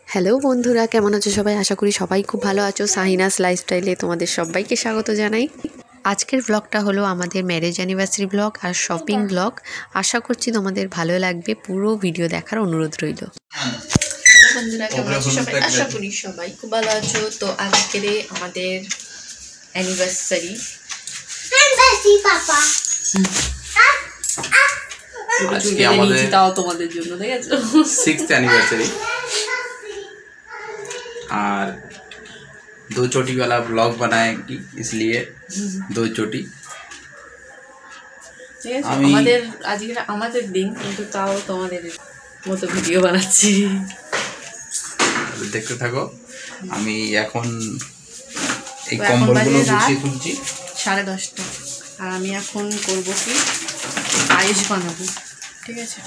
Hello বন্ধুরা, কেমন আছো সবাই? আশা করি সবাই খুব ভালো আছো। শাহিনাস লাইফস্টাইলে তোমাদের সবাইকে স্বাগত জানাই। আজকের ব্লগটা হলো আমাদের ম্যারেজ অ্যানিভার্সারি ব্লগ আর শপিং ব্লগ। আশা করছি তোমাদের ভালো লাগবে, পুরো ভিডিও দেখার অনুরোধ রইল। হ্যালো বন্ধুরা, কেমন আছো সবাই? আশা করি সবাই খুব ভালো আছো। তো আজকের আমাদের অ্যানিভার্সারি। আজকে আমাদের তাও তোমাদের জন্য দেখেছো 6th एनिवर्सरी और 2 चोटी वाला ब्लॉग बनाएगी, इसलिए 2 चोटी। আমাদের আজকে আমাদের দিন, কিন্তু তাও তোমাদের মতো ভিডিও বানাচ্ছি, দেখতে থাকো। আমি এখন এই কম্বলগুলো গুছিয়ে তুলছি 10:30, আর আমি এখন করবো কি, পায়েস বানাবো। ঠিক আছে।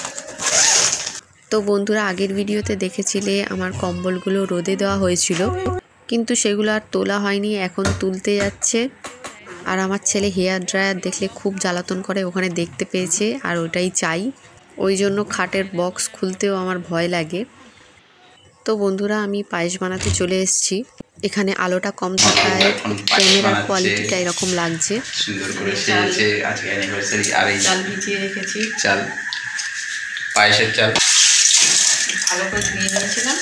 তো বন্ধুরা, আগের ভিডিওতে দেখেছিলে আমার কম্বলগুলো রোদে দেওয়া হয়েছিল, কিন্তু সেগুলো আর তোলা হয়নি, এখন তুলতে যাচ্ছে। আর আমার ছেলে হেয়ার ড্রায়ার দেখলে খুব জ্বালাতন করে, ওখানে দেখতে পেয়েছে আর ওটাই চাই। ওই জন্য খাটের বক্স খুলতেও আমার ভয় লাগে। তো বন্ধুরা, আমি পায়েস বানাতে চলে এসেছি। এখানে আলোটা কম থাকায় ক্যামেরার কোয়ালিটিটা এরকম লাগছে। সুন্দর করে সেজেছে আজকে অ্যানিভার্সারি। আর এই চাল ভিজিয়ে রেখেছি, চাল, পায়েসের চাল ভালো করে ধুয়ে নিয়েছিলাম।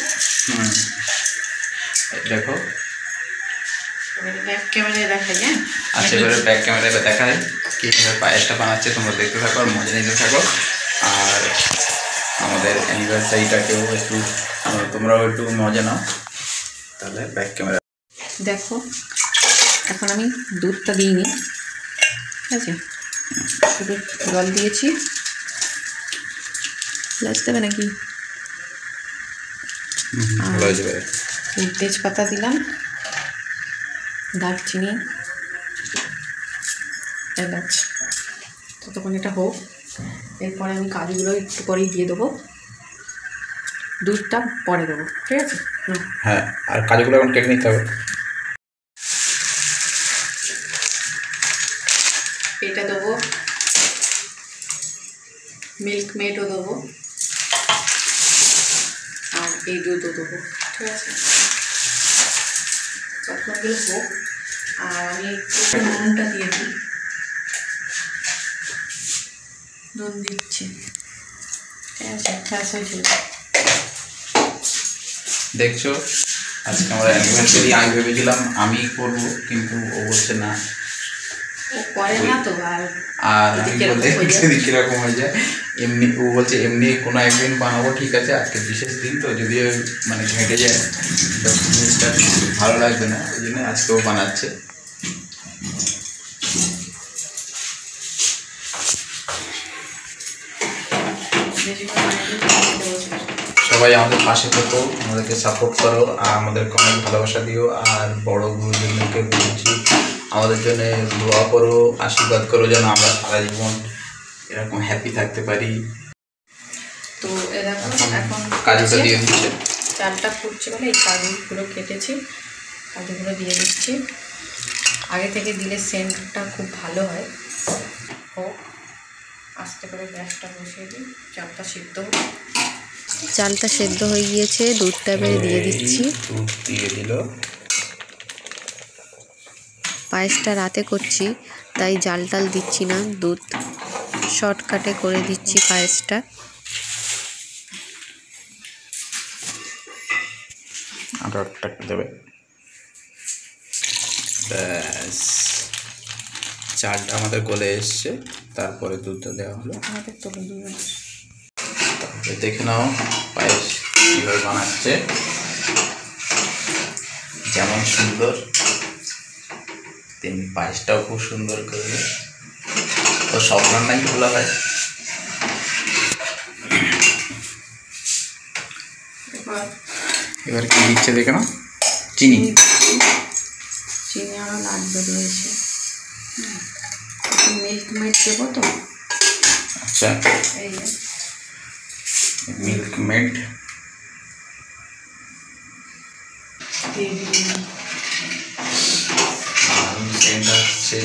দেখো, ব্যাক ক্যামেরায় দেখাই। হ্যাঁ, আচ্ছা, এবারে ব্যাক ক্যামেরায় দেখায় কীভাবে পায়েসটা বানাচ্ছে। তোমরা দেখতে থাকো আর মজা নিতে থাকো। আর আমাদের অ্যানিভার্সারিটাকেও একটু তোমরাও একটু মজা নাও। তাহলে ব্যাক ক্যামেরা দেখো, এখন আমি দুধটা দিইনি, ঠিক আছে, শুধু জল দিয়েছি। লাচ দেবে নাকি? তেজপাতা দিলাম, দারচিনি, এলাচ। ততক্ষণ এটা হোক, এরপরে আমি কাজুগুলো একটু পরেই দিয়ে দেবো, দুধটা পরে দেবো। ঠিক আছে? হ্যাঁ, আর কাজুগুলো এখন কেটে নিতে হবে। এটা দেবো, মিল্ক মেডও দেবো, আর এই দুধও দেবো। ঠিক আছে, চটনাগুলো হোক। আর আমি একটু নুনটা দিয়ে দিই, নুন দিচ্ছি। ঠিক আছে, গ্যাস হয়েছিল। দেখছো, আজকে আমরা অ্যানিভার্সারি। আমি ভেবেছিলাম আমি করবো, কিন্তু ও বলছে না, ও করে না তো। আর আমি বলতে কীরকম হয়ে যায়। এমনি ও বলছে এমনি কোনো একদিন বানাবো, ঠিক আছে, আজকে বিশেষ দিন তো, যদি মানে ঘেঁটে যায় তো জিনিসটা ভালো লাগবে না, ওই জন্য আজকেও বানাচ্ছে। সবাই আমাদের পাশে থাকো, আমাদেরকে সাপোর্ট করো, আর আমাদেরকে অনেক ভালোবাসা দিও। আর বড় গুরুজনকে বলছি, আমাদের জন্য দোয়া করো, আশীর্বাদ করো, যেন আমরা সারা জীবন এরকম হ্যাপি থাকতে পারি। তো এরকম এখন কাজুটা দিয়ে দিচ্ছে, চালটা ফুটছে বলে এই কাজুগুলো কেটেছি, কাজুগুলো দিয়ে দিচ্ছি। আগে থেকে দিলে সেন্টটা খুব ভালো হয়। ও আস্তে করে গ্যাসটা বসিয়ে দিই, চালটা সিদ্ধ হোক। চালটা সেদ্ধ হয়ে গিয়েছে, দুধটা এবারে দিয়ে দিচ্ছি। দুধ দিয়ে দিল। পায়েসটা রাতে করছি, তাই জাল টাল দিচ্ছি না, দুধ শর্টকাটে করে দিচ্ছি পায়েসটা। আটা দেবে, ব্যাস। চালটা আমাদের গলে এসছে, তারপরে দুধটা দেওয়া হলো। তারপরে দেখে নাও পায়েস কীভাবে বানাচ্ছে, যেমন সুন্দর তেমনি পায়েসটাও খুব সুন্দর করবে। তো সব রান্নাই ভালো হয়। এবার কি দিচ্ছে দেখে নাও, চিনি। চিনি আরও লাগবে রয়েছে, মিল্ক মেড দেবো তো। আচ্ছা, এই মিল্ক মেড সেন্ট আসছে।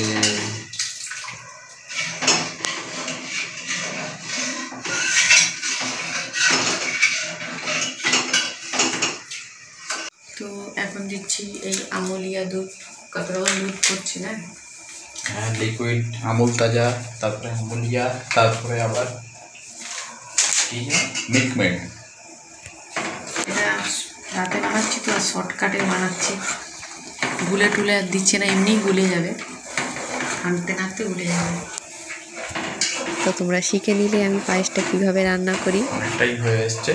দিচ্ছি এই আমুলিয়া দুধ, কত রকম দুধ করছি না, লিকুইড আমুল তাজা, তারপরে আমুলিয়া, তারপরে আবার কি মিল্কমেড। এটা রাতে বানাচ্ছি তো, শর্টকাটে বানাচ্ছি, গুলে টুলে আর দিচ্ছে না, এমনি গুলে যাবে, আনতে নাড়তে গুলে যাবে। তো তোমরা শিখে নিলে আমি পায়েসটা কীভাবে রান্না করি। অনেকটাই হয়ে এসছে।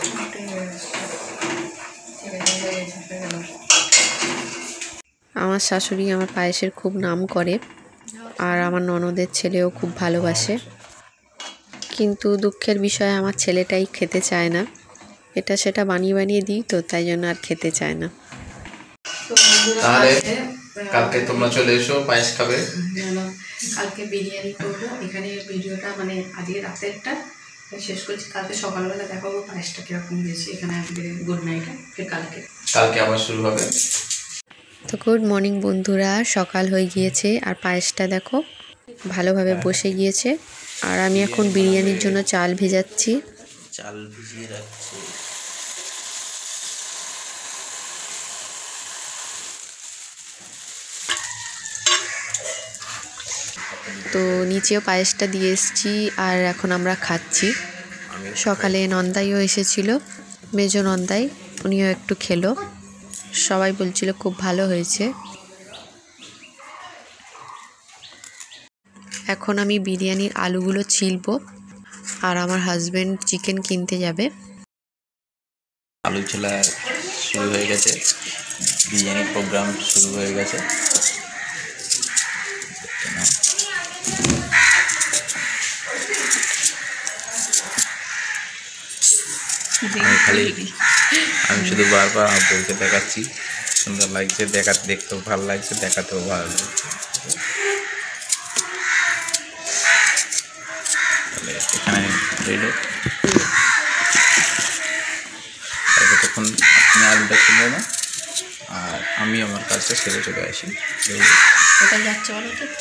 আমার শাশুড়ি আমার পায়েসের খুব নাম করে, আর আমার ননদের ছেলেও খুব ভালোবাসে, কিন্তু দুঃখের বিষয় আমার ছেলেটাই খেতে চায় না। এটা সেটা বানিয়ে বানিয়ে দিই তো, তাই জন্য আর খেতে চায় না। তাহলে কালকে তোমরা চলে এসো, পায়েস খাবে। কালকে বিরিয়ানি করবো। এখানে ভিডিওটা মানে আজকে রাতেরটা শেষ করছি, কালকে সকালবেলা দেখাবো পায়েসটা কীরকম হয়েছে। এখানে আজকে গুড নাইট, ফের কালকে আবার শুরু হবে। তো গুড মর্নিং বন্ধুরা, সকাল হয়ে গিয়েছে আর পায়েসটা দেখো ভালোভাবে বসে গিয়েছে। আর আমি এখন বিরিয়ানির জন্য চাল ভেজাচ্ছি। চাল ভিজিয়ে রাখছি। তো নিচেও পায়েসটা দিয়ে এসেছি, আর এখন আমরা খাচ্ছি। সকালে নন্দাইও এসেছিল, মেজো নন্দাই, উনিও একটু খেলো, সবাই বলছিল খুব ভালো হয়েছে। এখন আমি বিরিয়ানির আলুগুলো ছিলবো, আর আমার হাজবেন্ড চিকেন কিনতে যাবে। আলু ছোলা শুরু হয়ে গেছে, বিরিয়ানির প্রোগ্রাম শুরু হয়ে গেছে। আমি শুধু বারবার আমার বউকে দেখাচ্ছি, সুন্দর লাগছে, দেখতেও ভালো লাগছে, দেখাতেও ভালো লাগছে। এখানে রইল, তখন আপনি আলুটা কিনে না, আর আমি আমার কাজটা সেরে চলে আসি। কোথায় যাচ্ছে বলো তো?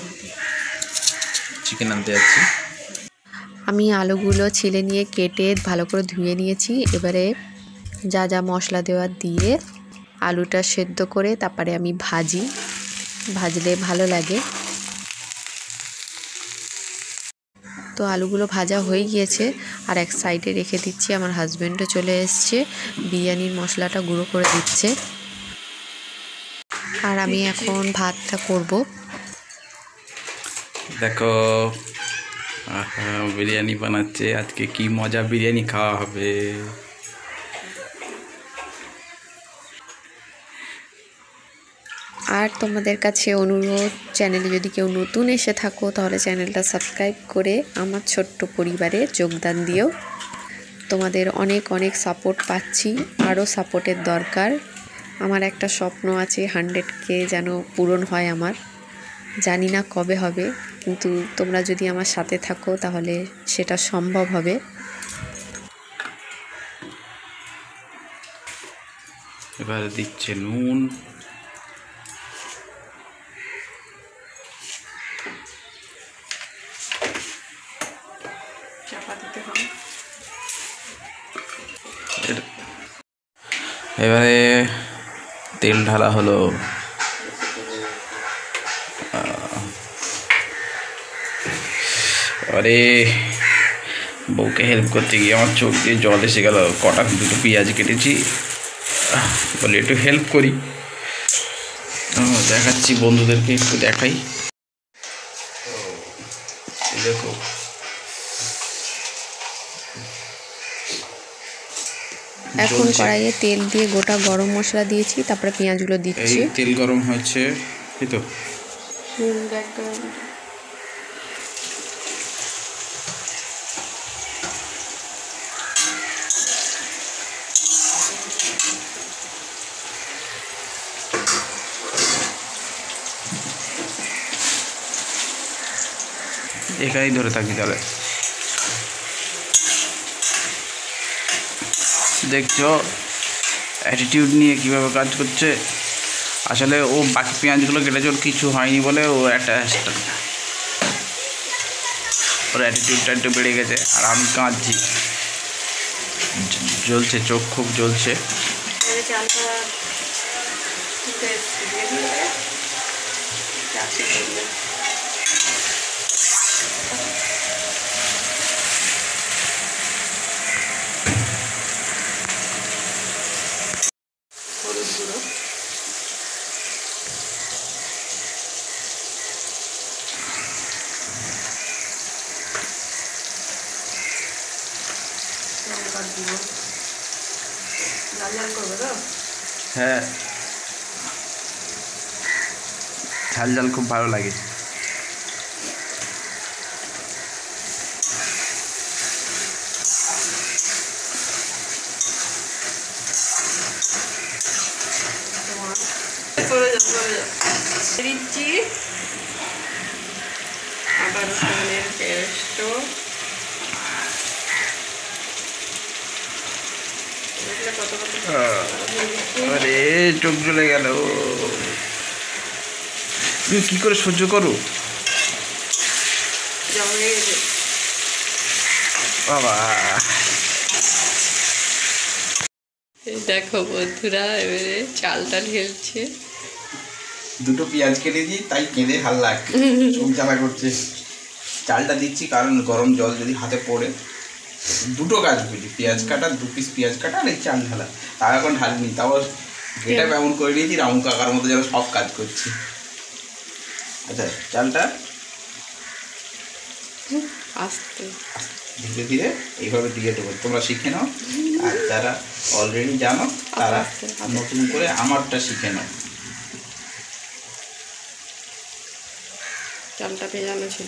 চিকেন আনতে যাচ্ছি। আমি আলুগুলো ছিলে নিয়ে কেটে ভালো করে ধুয়ে নিয়েছি। এবারে যা যা মশলা দেওয়ার দিয়ে আলুটা সেদ্ধ করে তারপরে আমি ভাজলে ভালো লাগে। তো আলুগুলো ভাজা হয়ে গিয়েছে, আর এক সাইডে রেখে দিচ্ছি। আমার হাজবেন্ডও চলে এসছে, বিরিয়ানির মশলাটা গুঁড়ো করে দিচ্ছে, আর আমি এখন ভাতটা করব। দেখো বিরিয়ানি বানাচ্ছে, আজকে কি মজা বিরিয়ানি খাওয়া হবে। আর তোমাদের কাছে অনুরোধ, চ্যানেলে যদি কেউ নতুন এসে থাকো তাহলে চ্যানেলটা সাবস্ক্রাইব করে আমার ছোট্ট পরিবারে যোগদান দিও। তোমাদের অনেক অনেক সাপোর্ট পাচ্ছি, আরও সাপোর্টের দরকার। আমার একটা স্বপ্ন আছে 100K যেন পূরণ হয় আমার, জানি না কবে হবে, কিন্তু তোমরা যদি আমার সাথে থাকো তাহলে সেটা সম্ভব হবে। এবার দিচ্ছে নুন, এবারে তেল ঢালা হলো। আরে বউকে হেল্প করতে গিয়ে আমার চোখ দিয়ে জল এসে গেল। দুটো পেঁয়াজ কেটেছি, বলে একটু হেল্প করি, দেখাচ্ছি বন্ধুদেরকে, একটু দেখাই। দেখো এখন কড়াইয়ে তেল দিয়ে গোটা গরম মশলা দিয়েছি, তারপরে পেঁয়াজগুলো দিচ্ছি। তেল গরম হচ্ছে, এই তো এখানেই ধরে থাকি। তাহলে দেখছো অ্যাটিটিউড নিয়ে কীভাবে কাজ করছে। আসলে ও বাকি পেঁয়াজগুলো কেটেছে, ওর কিছু হয়নি বলে ও একটা ওর অ্যাটিটিউডটা একটু বেড়ে গেছে, আর আমি কাঁদছি, জ্বলছে চোখ, খুব জ্বলছে। দিয়ে দিলে ক্যাপসিকাম দিয়ে হলুদ গুঁড়ো, লঙ্কার গুঁড়ো, লাল লাল করবে তো? হ্যাঁ, ঝাল ঝাল খুব ভালো লাগে। দিচ্ছি আদা রসুনের পেস্ট, আরে চোখ জ্বলে গেল। তুমি কি করে সহ্য করো বাবা? দেখো বন্ধুরা, এবারে চালটা ঢেলছে। দুটো পেঁয়াজ কেটে দিই, তাই কেঁদে হাল্লা চোখ জ্বালা করছে। চালটা দিচ্ছি কারণ গরম জল যদি হাতে পড়ে। দুটো কাজ বুঝি, পেঁয়াজ কাটা, 2 পিস পেঁয়াজ কাটা আর এই চাল ঢালা। তাও এখন ঢালিনি, তাও এটা এমন করে নিয়েছি রাউন কাকার মতো যেন সব কাজ করছি। আচ্ছা, চালটা আস্তে ধীরে ধীরে এইভাবে দিয়ে দেবো, তোমরা শিখে নাও। আর যারা অলরেডি জানো তারা নতুন করে আমারটা শিখে নাও। চালটা ভেজানো ছিল,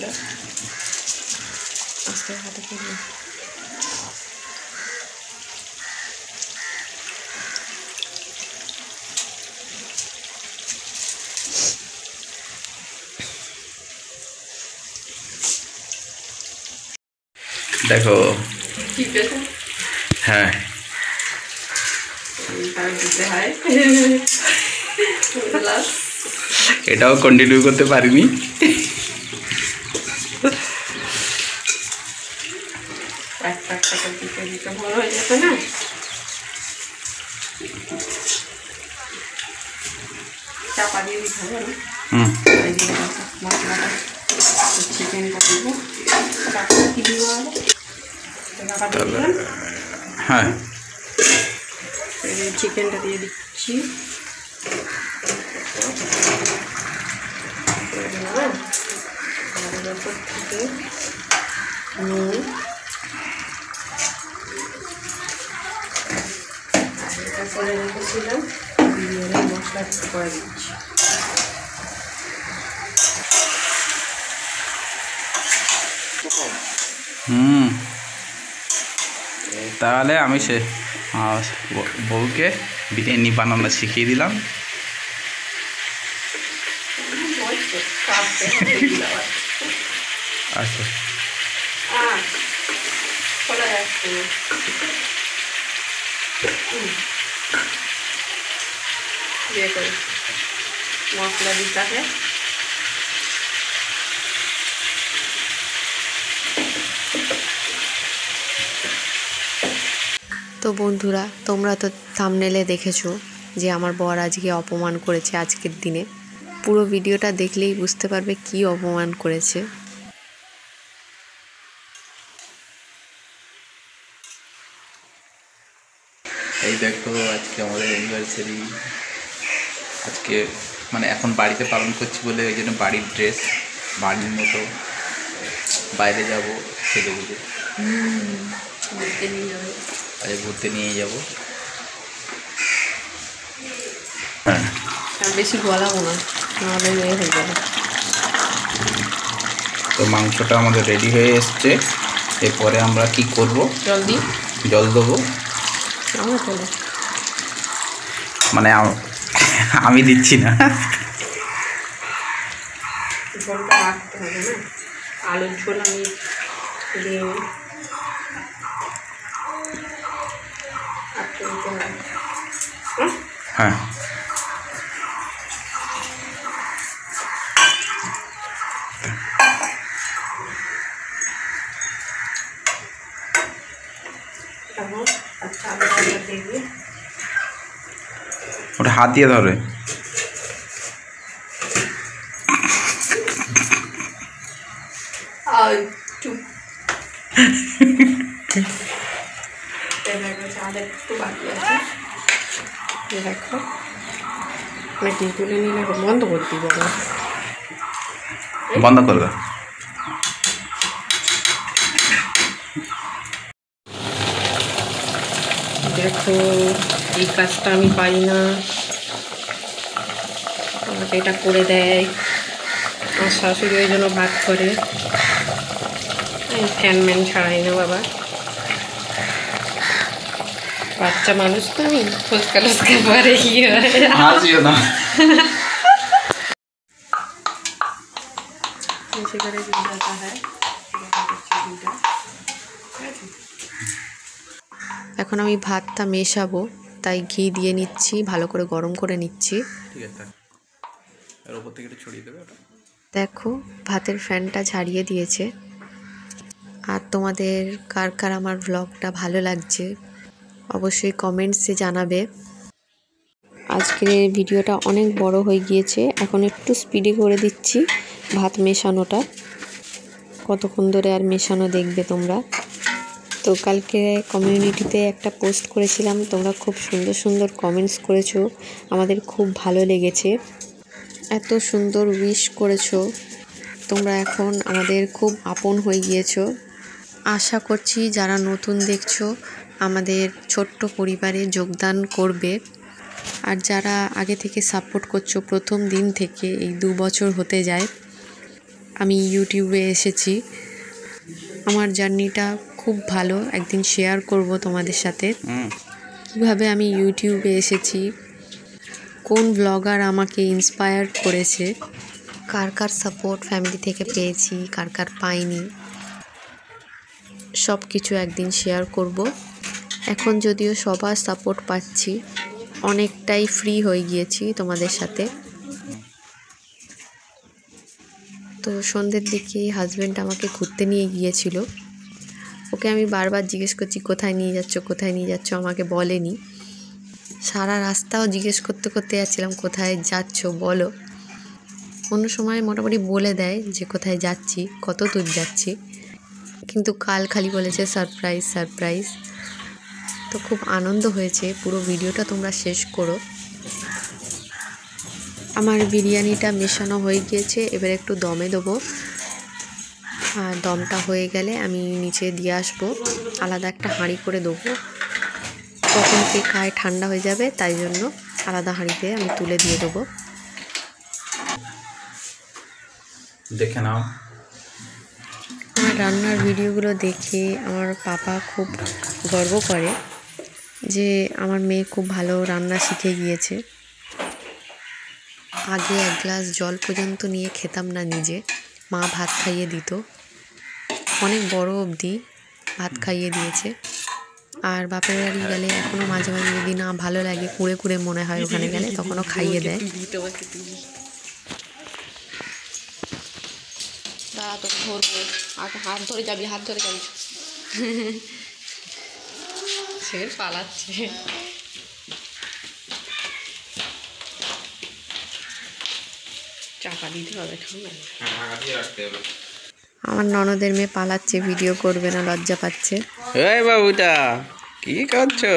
আস্তে হাতে করে দেখো। ঠিক আছে, হ্যাঁ, দিতে হয়। এটাও কন্টিনিউ করতে পারিনি। একটা করে দিতে দিতে বড় হয়ে যেত না। চাপা দিয়ে দিতে হবে না। মশলাটা চিকেনটা দিব, কি দিব? হ্যাঁ, চিকেনটা দিয়ে দিচ্ছি। নুন, এটা করে রেখেছিলাম, দিয়ে মশলাটা করে দিচ্ছি। তাহলে আমি বউকে বিরিয়ানি বানানো শিখিয়ে দিলাম। আচ্ছা, মশলা দিতে হবে। তো বন্ধুরা, তোমরা তো থাম্বনেলে দেখেছো যে আমার বর আজকে অপমান করেছে আজকের দিনে। পুরো ভিডিওটা দেখলেই বুঝতে পারবে কি অপমান করেছে। এই দেখো আজকে আমাদের অ্যানিভার্সারি। আজকে মানে এখন বাড়িতে পালন করছি বলে ওই জন্য বাড়ির ড্রেস, বাড়ির মতো বাইরে যাব ছেলে বুঝে ঘুরতে নিয়ে যাবো। হ্যাঁ, বেশি গলাবো না, নাহলে হয়ে যাবে। তো মাংসটা আমাদের রেডি হয়ে এসছে। এরপরে আমরা কি করব? জল দেবো। মানে আমি দিচ্ছি না, ঝোলটা রাখতে হবে না। আলুর ঝোল আমি দিয়ে রাখতে দিতে হবে। হ্যাঁ, ওটা হাত দিয়ে ধরে। একটু বাকি আছে, দেখো নাকি তুলে নিলে বন্ধ করতে পারো, বন্ধ করবে। দেখো এই কাজটা আমি পারি না, আমাকে এটা করে দেয় আমার শাশুড়ি, ওই জন্য ভাগ করে। ফ্যান ম্যান ছাড়াই না বাবা, বাচ্চা মানুষ তো আমি, ফুচকা টুচকা পরে কি হয়। হাসিও না। এখন আমি ভাতটা মেশাবো, তাই ঘি দিয়ে নিচ্ছি, ভালো করে গরম করে নিচ্ছি। ঠিক আছে, এর উপর থেকে একটু ছড়িয়ে দেবে ওটা। দেখো ভাতের ফ্যানটা ঝাড়িয়ে দিয়েছে। আর তোমাদের কার কার আমার ব্লগটা ভালো লাগছে অবশ্যই কমেন্টসে জানাবে। আজকের এই ভিডিওটা অনেক বড় হয়ে গিয়েছে, এখন একটু স্পিডে করে দিচ্ছি ভাত মেশানোটা, কতক্ষণ ধরে আর মেশানো দেখবে তোমরা। তো কালকে কমিউনিটিতে একটা পোস্ট করেছিলাম, তোমরা খুব সুন্দর সুন্দর কমেন্টস করেছো, আমাদের খুব ভালো লেগেছে, এত সুন্দর উইশ করেছো তোমরা, এখন আমাদের খুব আপন হয়ে গিয়েছো। আশা করছি যারা নতুন দেখছো আমাদের ছোট্ট পরিবারে যোগদান করবে, আর যারা আগে থেকে সাপোর্ট করছো প্রথম দিন থেকে, এই 2 বছর হতে যায় আমি ইউটিউবে এসেছি। আমার জার্নিটা খুব ভালো, একদিন শেয়ার করব তোমাদের সাথে কীভাবে আমি ইউটিউবে এসেছি, কোন ব্লগার আমাকে ইন্সপায়ার করেছে, কার কার সাপোর্ট ফ্যামিলি থেকে পেয়েছি, কার কার পাইনি, সব কিছু একদিন শেয়ার করব। এখন যদিও সবার সাপোর্ট পাচ্ছি, অনেকটাই ফ্রি হয়ে গিয়েছি তোমাদের সাথে। তো সন্ধ্যের দিকে হাজব্যান্ড আমাকে ঘুরতে নিয়ে গিয়েছিল, ওকে আমি বারবার জিজ্ঞেস করছি কোথায় নিয়ে যাচ্ছ, কোথায় নিয়ে যাচ্ছ, আমাকে বলেনি। সারা রাস্তাও জিজ্ঞেস করতে করতে যাচ্ছিলাম কোথায় যাচ্ছ বলো, অন্য সময় মোটামুটি বলে দেয় যে কোথায় যাচ্ছি, কত দূর যাচ্ছি, কিন্তু কাল খালি বলেছে সারপ্রাইজ সারপ্রাইজ। তো খুব আনন্দ হয়েছে, পুরো ভিডিওটা তোমরা শেষ করো। আমার বিরিয়ানিটা মেশানো হয়ে গিয়েছে, এবার একটু দমে দেবো, আর দমটা হয়ে গেলে আমি নিচে দিয়ে আসবো, আলাদা একটা হাঁড়ি করে দেবো, কখন কে খায় ঠান্ডা হয়ে যাবে, তাই জন্য আলাদা হাঁড়িতে আমি তুলে দিয়ে দেবো। দেখে নাও আমার রান্নার ভিডিওগুলো দেখে আমার পাপা খুব গর্ব করে যে আমার মেয়ে খুব ভালো রান্না শিখে গিয়েছে। আগে 1 গ্লাস জল পর্যন্ত নিয়ে খেতাম না নিজে, মা ভাত খাইয়ে দিত, অনেক বড় অবধি ভাত খাইয়ে দিয়েছে। আর বাপের বাড়ি গেলে এখনও মাঝে মাঝে যদি না ভালো লাগে, কুড়ে কুড়ে মনে হয় ওখানে গেলে, তখনও খাইয়ে দেয়। দাঁড়া তোকে ধরবো, হাত ধরে যাবি, হাত ধরে যাবি, সে পালাচ্ছে। চাপা দিতে হবে, আমার ননদের মেয়ে পালাচ্ছে, ভিডিও করবে না, লজ্জা পাচ্ছে। এই বাবুটা কি করছো?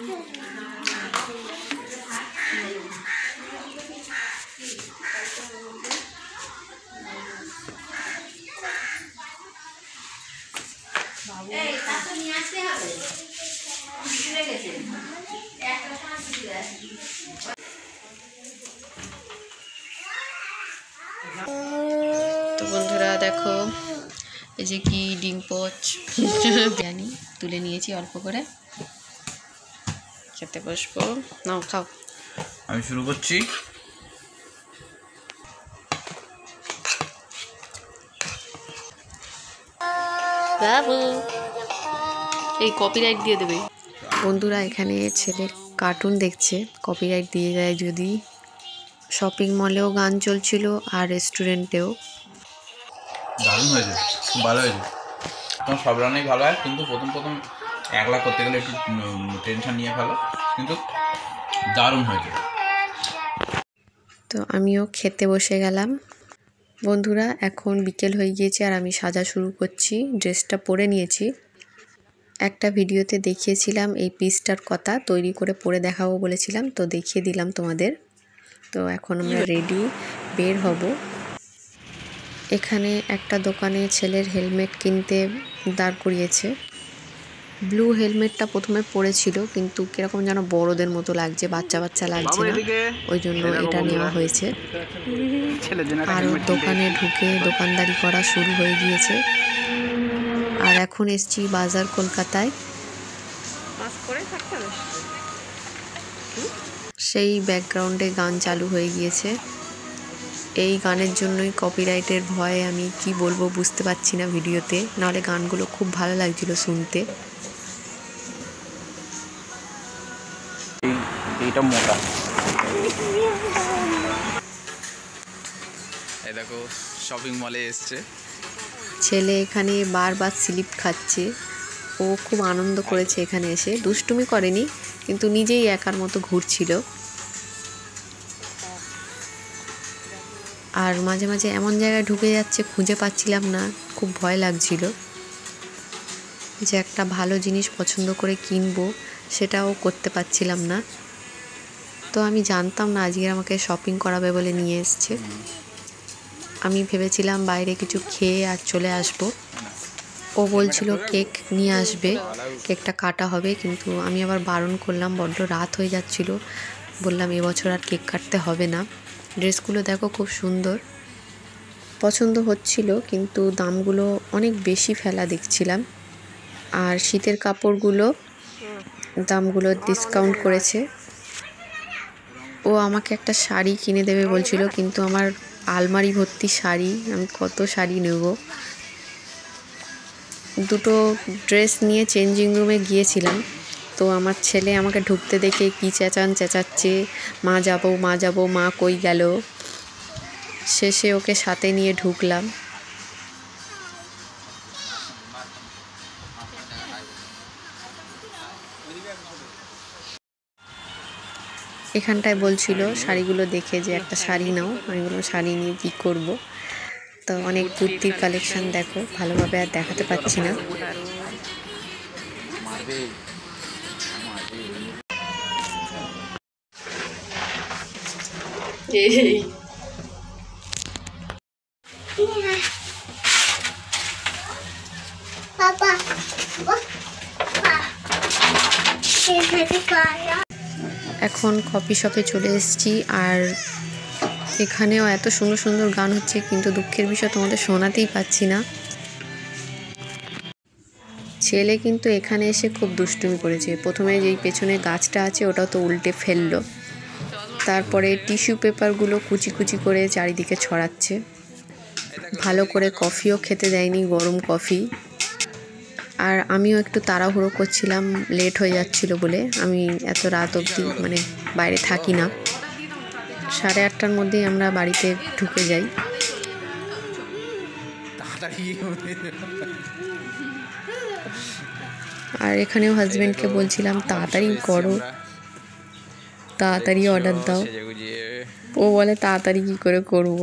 তো বন্ধুরা দেখো, এই যে কি ডিম পোচ বিরিয়ানি তুলে নিয়েছি অল্প করে, খেতে বসবো, নাও খাও। আমি শুরু করছি। বাবু এই কপিরাইট দিয়ে দেবে। বন্ধুরা এখানে ছেলে কার্টুন দেখছে, কপিরাইট দিয়ে দেয় যদি। শপিং মলেও গান চলছিল আর রেস্টুরেন্টেও। দারুণ হয়েছে, খুব ভালো হয়েছে। তোমার সব রান্নাই ভালো হয়, কিন্তু প্রথম প্রথম একলা করতে গেলে একটু টেনশন নিয়ে ফেলো, কিন্তু দারুণ হয়েছে। তো আমিও খেতে বসে গেলাম। বন্ধুরা এখন বিকেল হয়ে গিয়েছে আর আমি সাজা শুরু করছি। ড্রেসটা পরে নিয়েছি। একটা ভিডিওতে দেখিয়েছিলাম এই পিসটার কথা, তৈরি করে পরে দেখাবো বলেছিলাম, তো দেখিয়ে দিলাম তোমাদের। তো এখন আমরা রেডি বের হব। এখানে একটা দোকানে ছেলের হেলমেট কিনতে দাঁড় করিয়েছে। ব্লু হেলমেটটা প্রথমে পরেছিল, কিন্তু কিরকম যেন বড়দের মতো লাগছে, বাচ্চা বাচ্চা লাগছে না, ওই জন্য এটা নেওয়া হয়েছে। আর দোকানে ঢুকে দোকানদারি করা শুরু হয়ে গিয়েছে। আর এখন এসছি বাজার কলকাতায়। সেই ব্যাকগ্রাউন্ডে গান চালু হয়ে গিয়েছে। এই গানের জন্যই কপিরাইটের ভয়ে আমি কি বলবো বুঝতে পারছি না ভিডিওতে, নাহলে গানগুলো খুব ভালো লাগছিল শুনতে। এইটা মোটা, এই দেখো শপিং মলে এসছে। ছেলে এখানে বারবার স্লিপ খাচ্ছে। ও খুব আনন্দ করেছে এখানে এসে, দুষ্টুমি করেনি, কিন্তু নিজেই একার মতো ঘুরছিল। আর মাঝে মাঝে এমন জায়গায় ঢুকে যাচ্ছে খুঁজে পাচ্ছিলাম না, খুব ভয় লাগছিল যে একটা ভালো জিনিস পছন্দ করে কিনবো, সেটাও করতে পারছিলাম না। তো আমি জানতাম না আজকে আমাকে শপিং করাবে বলে নিয়ে এসছে। আমি ভেবেছিলাম বাইরে কিছু খেয়ে আর চলে আসব। ও বলছিল কেক নিয়ে আসবে, কেকটা কাটা হবে, কিন্তু আমি আবার বারণ করলাম, বড্ড রাত হয়ে যাচ্ছিল। বললাম এবছর আর কেক কাটতে হবে না। ড্রেসগুলো দেখো খুব সুন্দর, পছন্দ হচ্ছিল, কিন্তু দামগুলো অনেক বেশি ফেলা দেখছিলাম। আর শীতের কাপড়গুলো দামগুলো ডিসকাউন্ট করেছে। ও আমাকে একটা শাড়ি কিনে দেবে বলছিল, কিন্তু আমার আলমারি ভর্তি শাড়ি, আমি কত শাড়ি নেব। দুটো ড্রেস নিয়ে চেঞ্জিং রুমে গিয়েছিলাম, তো আমার ছেলে আমাকে ঢুকতে দেখে কি চেঁচাচ্ছে, মা যাবো মা যাবো, মা কই গেল। শেষে ওকে সাথে নিয়ে ঢুকলাম। এখানটায় বলছিল শাড়িগুলো দেখে যে একটা শাড়ি নাও, আমি বললাম শাড়ি নিয়ে কী করব। তো অনেক কুর্তির কালেকশন দেখো, ভালোভাবে আর দেখাতে পাচ্ছি না। এখন কফি শপে চলে এসেছি। আর এখানেও এত সুন্দর সুন্দর গান হচ্ছে, কিন্তু দুঃখের বিষয় তোমাদের শোনাতেই পাচ্ছি না। ছেলে কিন্তু এখানে এসে খুব দুষ্টুমি করেছে। প্রথমে যেই পেছনে গাছটা আছে ওটা তো উল্টে ফেললো, তারপরে টিস্যু পেপারগুলো কুচি কুচি করে চারিদিকে ছড়াচ্ছে। ভালো করে কফিও খেতে দেয়নি, গরম কফি। আর আমিও একটু তাড়াহুড়ো করছিলাম, লেট হয়ে যাচ্ছিল বলে। আমি এত রাত অবধি মানে বাইরে থাকি না, 8:30টার মধ্যেই আমরা বাড়িতে ঢুকে যাই। আর এখানেও হাজব্যান্ডকে বলছিলাম তাড়াতাড়ি করো, তাড়াতাড়ি অর্ডার দাও। ও বলে তাড়াতাড়ি কী করে করব।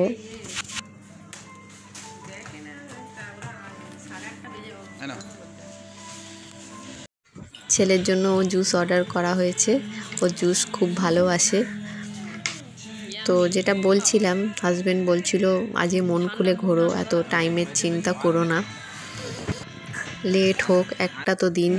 ছেলের জন্য ও জুস অর্ডার করা হয়েছে, ও জুস খুব ভালোবাসে। তো যেটা বলছিলাম, হাজব্যান্ড বলছিল আজকে মন খুলে ঘোরো, এত টাইমের চিন্তা করো না, লেট হোক একটা তো দিন।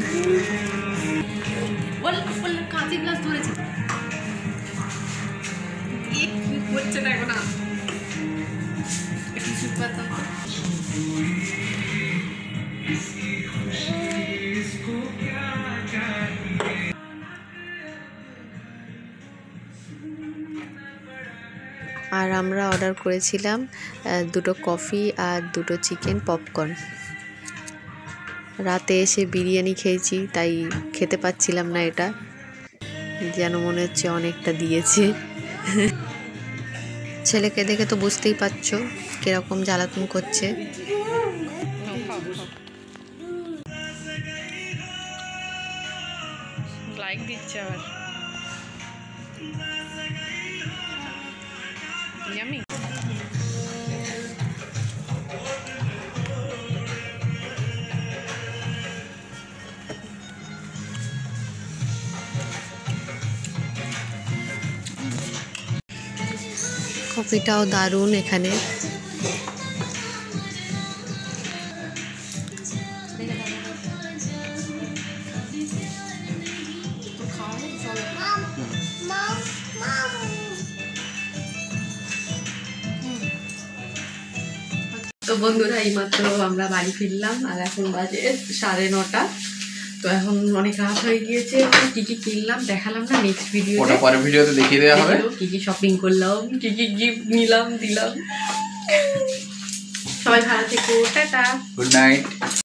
আর আমরা অর্ডার করেছিলাম 2টো কফি আর 2টো চিকেন পপকর্ন। রাতে এসে বিরিয়ানি খেয়েছি, তাই খেতে পাচ্ছিলাম না, এটা যেন মনে হচ্ছে অনেকটা দিয়েছে। ছেলেকে দেখে তো বুঝতেই পারছো কিরকম জ্বালাতন করছে। লাইক দিচ্ছে আবার। ইয়ামি কফিটাও দারুণ এখানে। তো বন্ধুরা এইমাত্র আমরা বাড়ি ফিরলাম আর এখন বাজে 9:30। তো এখন অনেক রাত হয়ে গিয়েছে। কি কি কিনলাম দেখালাম না, নেক্সট ভিডিও, ওটা পরের ভিডিওতে দেখিয়ে দেওয়া হবে কি কি শপিং করলাম, কি কি গিফট নিলাম দিলাম। সবাই ভালো থেকো, টাটা, গুড নাইট।